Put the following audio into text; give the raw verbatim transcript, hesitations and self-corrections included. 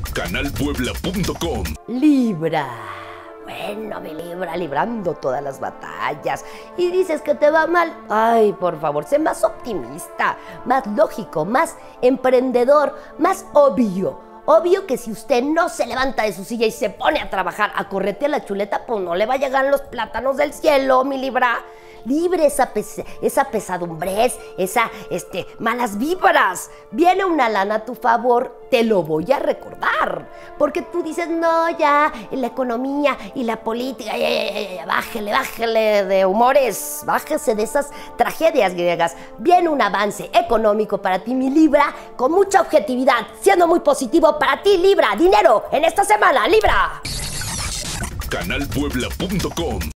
canal puebla punto com. Libra. Bueno, mi Libra, librando todas las batallas. Y dices que te va mal. Ay, por favor, sé más optimista, más lógico, más emprendedor, más obvio. Obvio que si usted no se levanta de su silla y se pone a trabajar, a corretear la chuleta, pues no le va a llegar los plátanos del cielo, mi Libra. Libre esa, pes esa pesadumbrez, esa, este, malas vibras. Viene una lana a tu favor, te lo voy a recordar. Porque tú dices, no, ya, la economía y la política, ya, ya, ya, ya, bájele, bájele de humores, bájese de esas tragedias griegas. Viene un avance económico para ti, mi Libra, con mucha objetividad, siendo muy positivo para ti, Libra. Dinero en esta semana, Libra. canal puebla punto com.